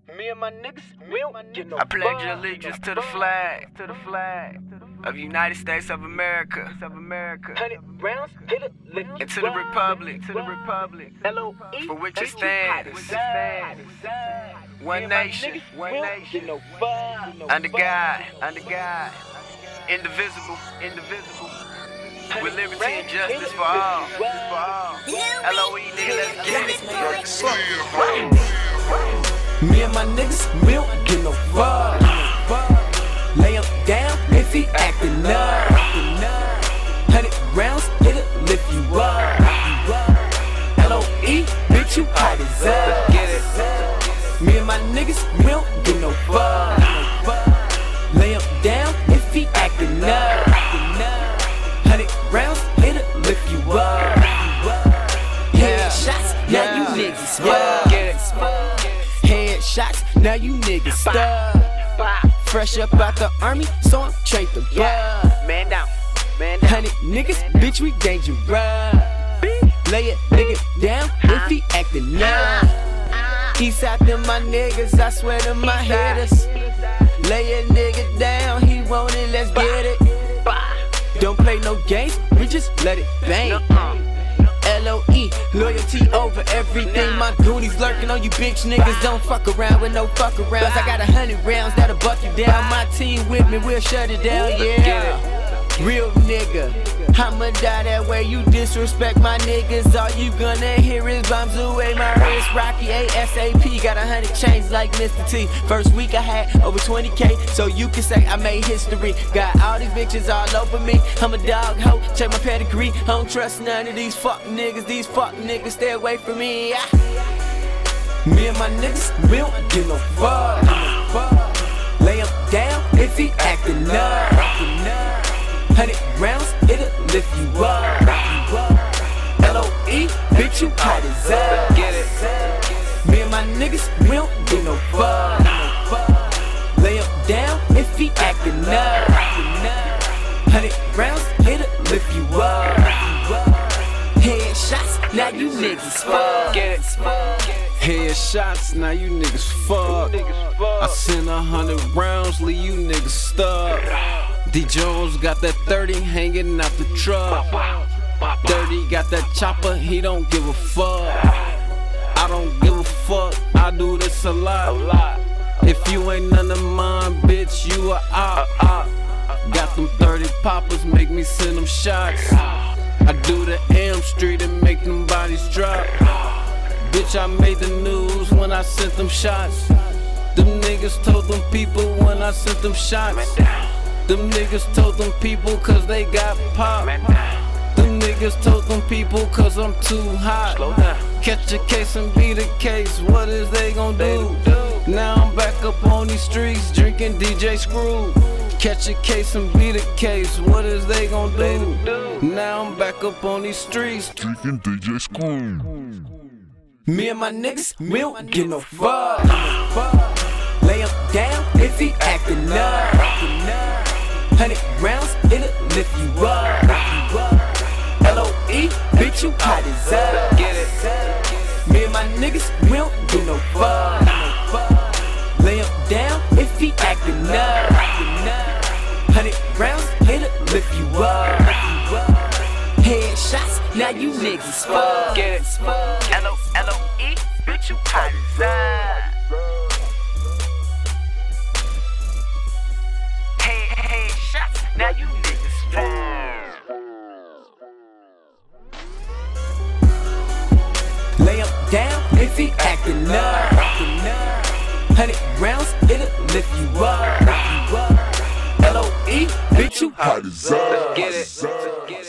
Me and my niggas, we don't get no I pledge allegiance to the flag, of the United States of America, 100 rounds, hit it, lick and to the republic, LOE, for which it stands, one nation, under God, indivisible, with liberty and justice for all. LOE, nigga, let's get it. Me and my niggas, we don't get no fuck. Lay him down if he actin' up. 100 rounds, it'll lift you up. LOE, bitch, you hot as up. Get it. Me and my niggas, we don't get no fuck. Lay him down if he actin' up. 100 rounds, it'll lift you up. Headshots, now you niggas fuck. Get it. Headshots, now you niggas stuck. Fresh up out the army, so I'm straight the bug. Man down. 100 niggas, bitch, we dangerous. Lay a nigga down if he actin' up. Eastside to my niggas, I swear to my haters. Lay a nigga down, he want it, let's get it. Don't play no games, we just let it bang. LOE, loyalty over everything. My goonies lurking on you bitch niggas. Don't fuck around with no fuck arounds. I got 100 rounds that'll buck you down. My team with me, we'll shut it down, yeah. Real nigga, I'ma die that way. You disrespect my niggas, all you gonna hear is bombs away. My wrist rocky ASAP, got 100 chains like Mr. T. First week I had over 20K, so you can say I made history. Got all these bitches all over me, I'm a dog hoe, check my pedigree. I don't trust none of these fuck niggas, stay away from me. Me and my niggas, we don't get no fuck. Lay him down if he actin' up. 100 rounds, it'll lift you up. LOE, bitch, you hot as up. Get it. Me and my niggas, we don't get no fuck. Lay him down if he actin' up. 100 rounds, it'll lift you up. Headshots, now you niggas fuck. Get it. Headshots, now you niggas fuck. I send 100 rounds, leave you niggas stuck. D Jones got that 30 hanging out the truck. Dirty got that chopper, he don't give a fuck. I don't give a fuck, I do this a lot. If you ain't none of mine, bitch, you a op. Got them 30 poppers, make me send them shots. I do the Elm Street and make them bodies drop. Bitch, I made the news when I sent them shots. Them niggas told them people when I sent them shots. Them niggas told them people cause they got pop. Them niggas told them people cause I'm too hot. Catch a case and be the case, what is they gon' do? Now I'm back up on these streets drinking DJ Screw. Catch a case and be the case, what is they gon' do? Now I'm back up on these streets drinking DJ Screw. Me and my niggas, we don't get no fuck. Lay him down if he actin' up. 100 rounds, it'll lift you up. LOE, bitch, you hot as up. Get it. Me and my niggas, we don't get no fuck. Lay him down if he actin' up. 100 rounds, it'll lift you up. Headshots, now you niggas fuck. Get it. LOE, bitch, you hot as up. Headshots, now you niggas fuck. Lay him down if he actin' up. 100 rounds, it'll lift you up. LOE, bitch, you hot as up. Get it.